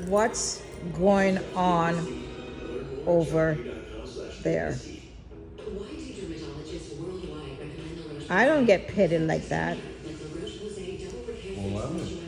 What's going on over there? I don't get pitted like that. Well, I was